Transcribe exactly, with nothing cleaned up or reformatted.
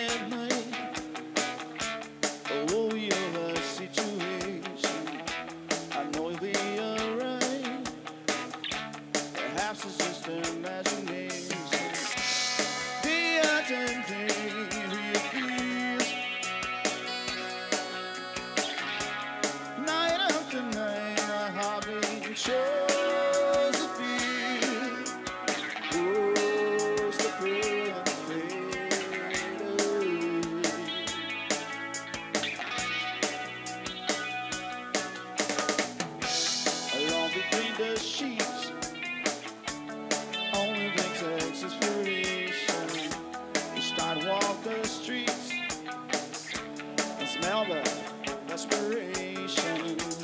at night. Oh, your situation, I know you'll be alright. Perhaps it's just imagination. The identity you feel night after night, my heart beating shows the feel. Oh, slip away and fade away. Along between the sheets, only thing takes inspiration. You start to walk the streets and smell the desperation.